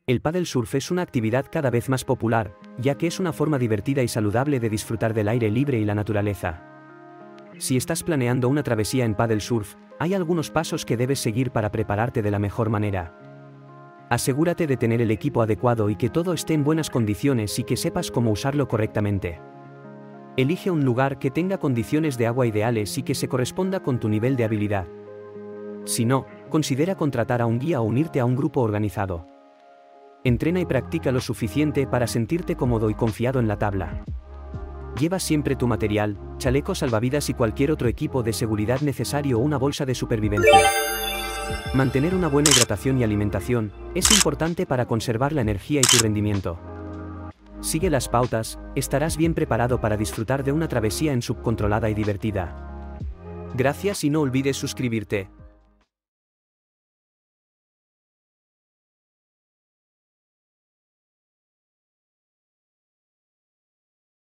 El paddle surf es una actividad cada vez más popular, ya que es una forma divertida y saludable de disfrutar del aire libre y la naturaleza. Si estás planeando una travesía en paddle surf, hay algunos pasos que debes seguir para prepararte de la mejor manera. Asegúrate de tener el equipo adecuado y que todo esté en buenas condiciones y que sepas cómo usarlo correctamente. Elige un lugar que tenga condiciones de agua ideales y que se corresponda con tu nivel de habilidad. Si no, considera contratar a un guía o unirte a un grupo organizado. Entrena y practica lo suficiente para sentirte cómodo y confiado en la tabla. Lleva siempre tu material, chaleco salvavidas y cualquier otro equipo de seguridad necesario o una bolsa de supervivencia. Mantener una buena hidratación y alimentación es importante para conservar la energía y tu rendimiento. Sigue las pautas, estarás bien preparado para disfrutar de una travesía en subcontrolada y divertida. Gracias y no olvides suscribirte.